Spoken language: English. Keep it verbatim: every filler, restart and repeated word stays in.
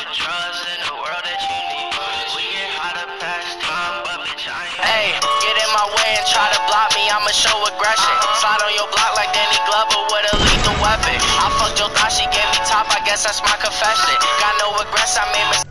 drugs in the world that you need. We get high to pass time, but bitch, I ain't. Hey, get in my way and try to block me, I'ma show aggression. Slide on your block like Danny Glover with a lethal weapon. I fucked your thought, she gave me top, I guess that's my confession. Got no regrets, I made mistakes.